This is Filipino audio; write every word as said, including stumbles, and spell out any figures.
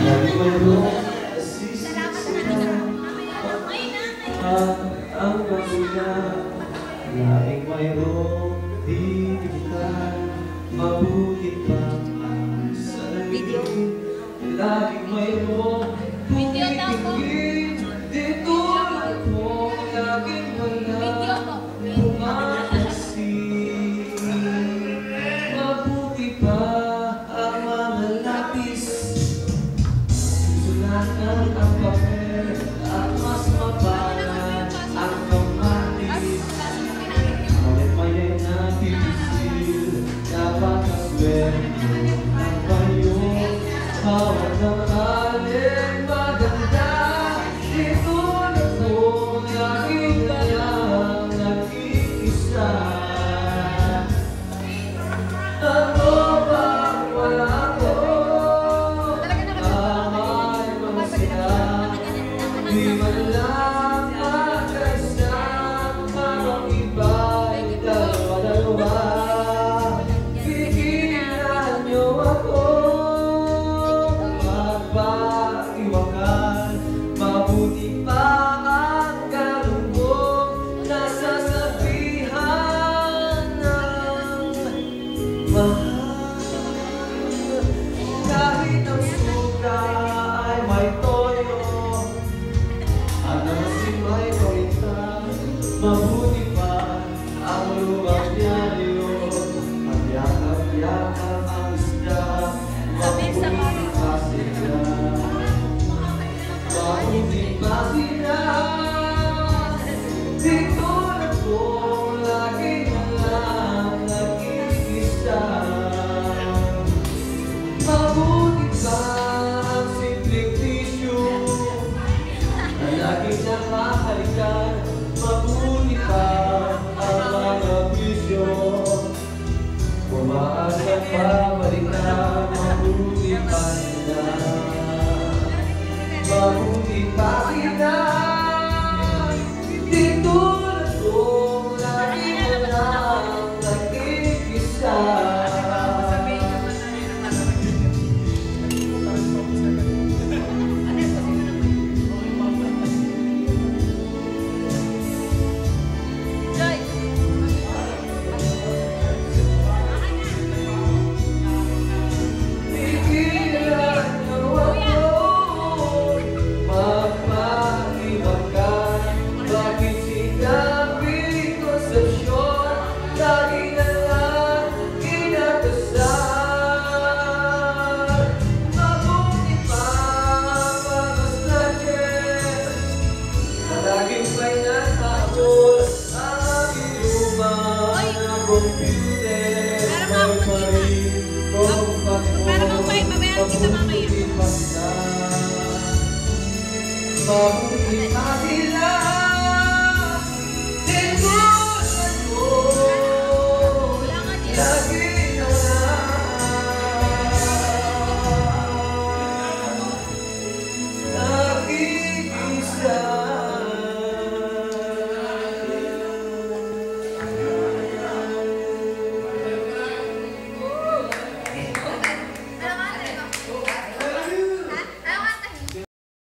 Lagi mayroong nasisisihan at ang kasina. Laging mayroong dinidikan, mabuti pa ang salamin. Laging mayroong tumitingin, di tulad mo. Laging walang pumapansin. Mabuti pa ang mga lapis, susulatan ang papel at mas mapalat ang kamatis. Mali-mali na pipisil, dapat kaswerte ang payong hawak ng alin maganda. Dito na po laging lang nag-iisa. Ano bang wala ko? Amay mga sila, di man lang magkaisa. Parang iba'y dalawa-dalawa. Pigilan niyo ako, magpaiwakan. Mabuti pa ang galunggong nasasabihan ng mahal. Kahit ang suka ay may toyo at ang asin may paminta, mabuti pa ang luwag diaryo. Ang yakap-yakap ang isda, mabuti pa sila. Mabuti pa sila. Dito na po lagi na lang nag-iisa. Mabuti pa ang simpleng tissue na laging nakahalikan. Mabuti pa ang mga bisyo, umaasa pa balikan. Mabuti pa sila. Mabuti pa sila. Dito na po lagi na lang nag-iisa. Pigilan niyo ako, magpaiwakan. Bakit sinabi ko sa syon, lagi na lang kinakasal. Mabuti pa mga snatches na laging may nataapos ang aking luma na computer. May parin kung pag-o, mabuti pa sila. Mabuti pa